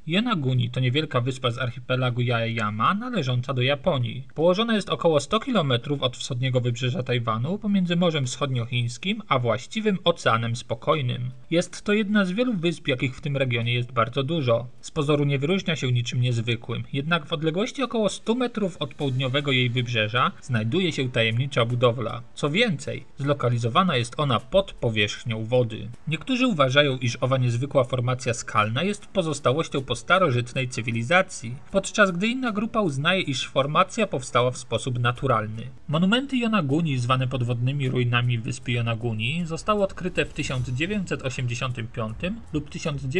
Yonaguni to niewielka wyspa z archipelagu Yaeyama należąca do Japonii. Położona jest około 100 km od wschodniego wybrzeża Tajwanu pomiędzy Morzem Wschodniochińskim a właściwym Oceanem Spokojnym. Jest to jedna z wielu wysp, jakich w tym regionie jest bardzo dużo. Z pozoru nie wyróżnia się niczym niezwykłym, jednak w odległości około 100 metrów od południowego jej wybrzeża znajduje się tajemnicza budowla. Co więcej, zlokalizowana jest ona pod powierzchnią wody. Niektórzy uważają, iż owa niezwykła formacja skalna jest pozostałością po starożytnej cywilizacji, podczas gdy inna grupa uznaje, iż formacja powstała w sposób naturalny. Monumenty Yonaguni, zwane podwodnymi ruinami wyspy Yonaguni, zostały odkryte w 1985 lub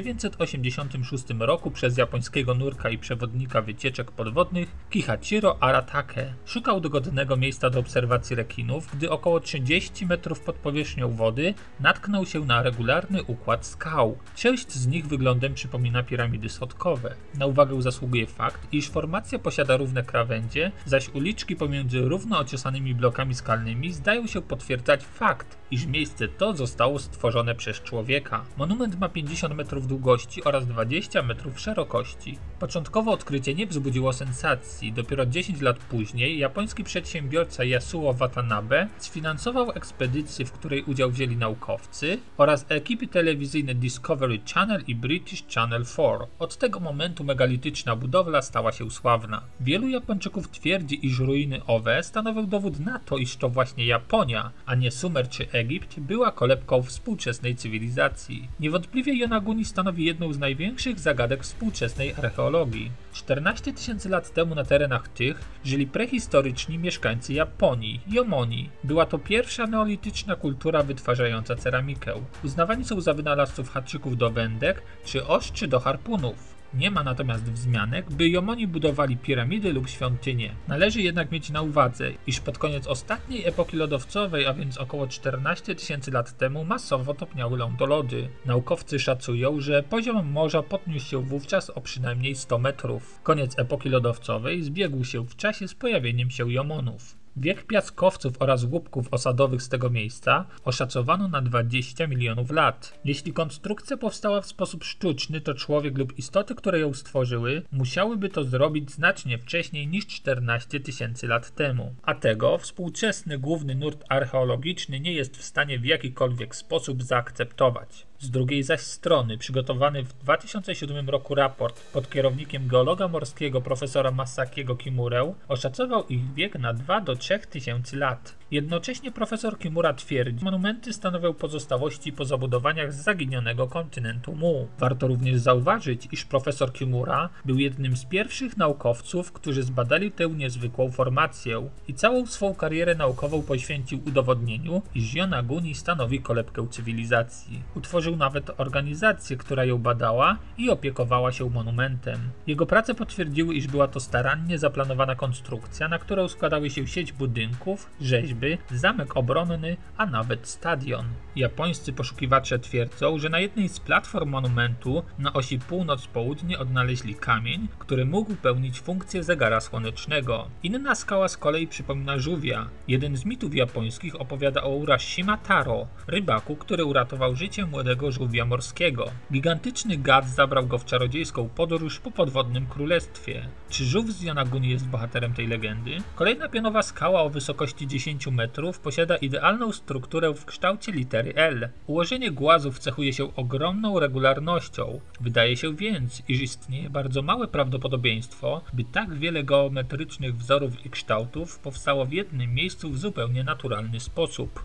1986 roku przez japońskiego nurka i przewodnika wycieczek podwodnych Kihachiro Aratake. Szukał dogodnego miejsca do obserwacji rekinów, gdy około 30 metrów pod powierzchnią wody natknął się na regularny układ skał. Część z nich wyglądem przypomina piramidy schodkowe. Na uwagę zasługuje fakt, iż formacja posiada równe krawędzie, zaś uliczki pomiędzy równo ociosanymi blokami skalnymi zdają się potwierdzać fakt, iż miejsce to zostało stworzone przez człowieka. Monument ma 50 metrów długości oraz 20 metrów szerokości. Początkowo odkrycie nie wzbudziło sensacji. Dopiero 10 lat później japoński przedsiębiorca Yasuo Watanabe sfinansował ekspedycję, w której udział wzięli naukowcy oraz ekipy telewizyjne Discovery Channel i British Channel 4. Od tego momentu megalityczna budowla stała się sławna. Wielu Japończyków twierdzi, iż ruiny owe stanowią dowód na to, iż to właśnie Japonia, a nie Sumer czy Egipt, była kolebką współczesnej cywilizacji. Niewątpliwie Yonaguni stanowi jedną z największych zagadek współczesnej archeologii. 14 tysięcy lat temu na terenach tych żyli prehistoryczni mieszkańcy Japonii, Jomoni. Była to pierwsza neolityczna kultura wytwarzająca ceramikę. Uznawani są za wynalazców haczyków do wędek czy ostrzy do harpunów. Nie ma natomiast wzmianek, by Jomoni budowali piramidy lub świątynie. Należy jednak mieć na uwadze, iż pod koniec ostatniej epoki lodowcowej, a więc około 14 tysięcy lat temu, masowo topniały lądolody. Naukowcy szacują, że poziom morza podniósł się wówczas o przynajmniej 100 metrów. Koniec epoki lodowcowej zbiegł się w czasie z pojawieniem się Jomonów. Wiek piaskowców oraz łupków osadowych z tego miejsca oszacowano na 20 milionów lat. Jeśli konstrukcja powstała w sposób sztuczny, to człowiek lub istoty, które ją stworzyły, musiałyby to zrobić znacznie wcześniej niż 14 tysięcy lat temu. A tego współczesny główny nurt archeologiczny nie jest w stanie w jakikolwiek sposób zaakceptować. Z drugiej zaś strony przygotowany w 2007 roku raport pod kierownikiem geologa morskiego profesora Masakiego Kimurę oszacował ich wiek na 2 do 3 tysięcy lat. Jednocześnie profesor Kimura twierdzi, że monumenty stanowią pozostałości po zabudowaniach z zaginionego kontynentu Mu. Warto również zauważyć, iż profesor Kimura był jednym z pierwszych naukowców, którzy zbadali tę niezwykłą formację i całą swą karierę naukową poświęcił udowodnieniu, iż Yonaguni stanowi kolebkę cywilizacji. Utworzył nawet organizację, która ją badała i opiekowała się monumentem. Jego prace potwierdziły, iż była to starannie zaplanowana konstrukcja, na którą składały się sieć budynków, rzeźby, zamek obronny, a nawet stadion. Japońscy poszukiwacze twierdzą, że na jednej z platform monumentu na osi północ-południe odnaleźli kamień, który mógł pełnić funkcję zegara słonecznego. Inna skała z kolei przypomina żółwia. Jeden z mitów japońskich opowiada o Urashima Taro, rybaku, który uratował życie młodego żółwia morskiego. Gigantyczny gad zabrał go w czarodziejską podróż po podwodnym królestwie. Czy żółw z Yonaguni jest bohaterem tej legendy? Kolejna pionowa skała o wysokości 10 metrów posiada idealną strukturę w kształcie litery L. Ułożenie głazów cechuje się ogromną regularnością. Wydaje się więc, iż istnieje bardzo małe prawdopodobieństwo, by tak wiele geometrycznych wzorów i kształtów powstało w jednym miejscu w zupełnie naturalny sposób.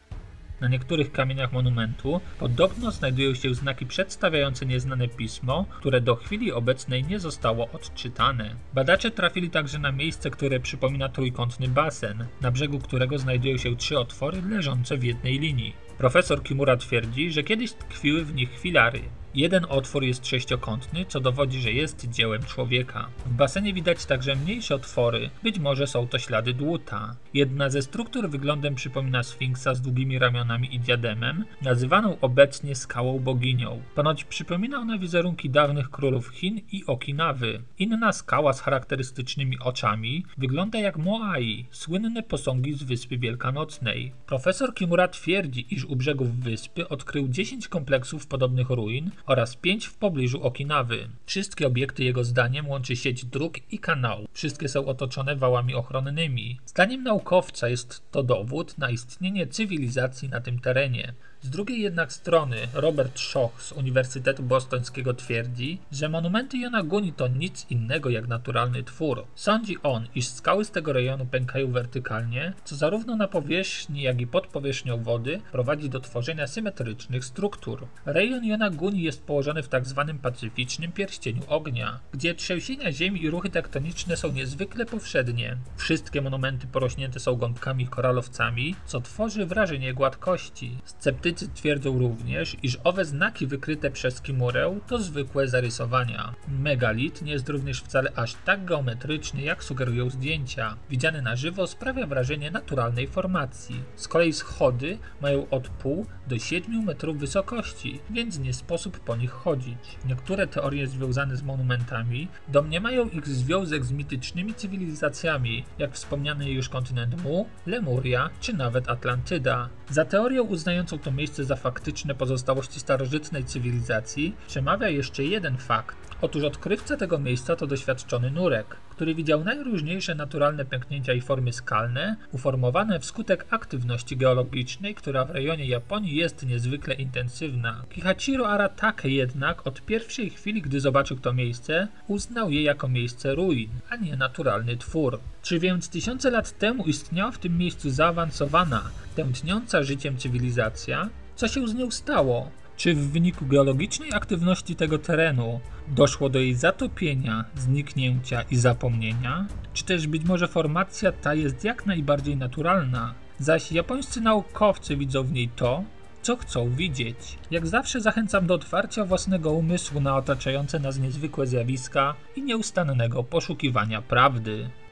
Na niektórych kamieniach monumentu podobno znajdują się znaki przedstawiające nieznane pismo, które do chwili obecnej nie zostało odczytane. Badacze trafili także na miejsce, które przypomina trójkątny basen, na brzegu którego znajdują się 3 otwory leżące w jednej linii. Profesor Kimura twierdzi, że kiedyś tkwiły w nich filary. Jeden otwór jest sześciokątny, co dowodzi, że jest dziełem człowieka. W basenie widać także mniejsze otwory, być może są to ślady dłuta. Jedna ze struktur wyglądem przypomina sfinksa z długimi ramionami i diademem, nazywaną obecnie skałą boginią. Ponoć przypomina ona wizerunki dawnych królów Chin i Okinawy. Inna skała z charakterystycznymi oczami wygląda jak Moai, słynne posągi z Wyspy Wielkanocnej. Profesor Kimura twierdzi, iż u brzegów wyspy odkrył 10 kompleksów podobnych ruin oraz 5 w pobliżu Okinawy. Wszystkie obiekty jego zdaniem łączy sieć dróg i kanałów. Wszystkie są otoczone wałami ochronnymi. Zdaniem naukowca jest to dowód na istnienie cywilizacji na tym terenie. Z drugiej jednak strony Robert Schoch z Uniwersytetu Bostońskiego twierdzi, że monumenty Yonaguni to nic innego jak naturalny twór. Sądzi on, iż skały z tego rejonu pękają wertykalnie, co zarówno na powierzchni, jak i pod powierzchnią wody prowadzi do tworzenia symetrycznych struktur. Rejon Yonaguni jest położony w tzw. pacyficznym pierścieniu ognia, gdzie trzęsienia ziemi i ruchy tektoniczne są niezwykle powszednie. Wszystkie monumenty porośnięte są gąbkami i koralowcami, co tworzy wrażenie gładkości. Sceptycy twierdzą również, iż owe znaki wykryte przez kimurę to zwykłe zarysowania. Megalit nie jest również wcale aż tak geometryczny, jak sugerują zdjęcia. Widziany na żywo sprawia wrażenie naturalnej formacji. Z kolei schody mają od pół do 7 metrów wysokości, więc nie sposób po nich chodzić. Niektóre teorie związane z monumentami domniemają ich związek z mitycznymi cywilizacjami, jak wspomniany już kontynent Mu, Lemuria czy nawet Atlantyda. Za teorią uznającą to miejsce za faktyczne pozostałości starożytnej cywilizacji przemawia jeszcze jeden fakt. Otóż odkrywca tego miejsca to doświadczony nurek, który widział najróżniejsze naturalne pęknięcia i formy skalne, uformowane wskutek aktywności geologicznej, która w rejonie Japonii jest niezwykle intensywna. Kihachiro Aratake jednak od pierwszej chwili, gdy zobaczył to miejsce, uznał je jako miejsce ruin, a nie naturalny twór. Czy więc tysiące lat temu istniała w tym miejscu zaawansowana, tętniąca życiem cywilizacja? Co się z nią stało? Czy w wyniku geologicznej aktywności tego terenu doszło do jej zatopienia, zniknięcia i zapomnienia? Czy też być może formacja ta jest jak najbardziej naturalna, zaś japońscy naukowcy widzą w niej to, co chcą widzieć? Jak zawsze zachęcam do otwarcia własnego umysłu na otaczające nas niezwykłe zjawiska i nieustannego poszukiwania prawdy.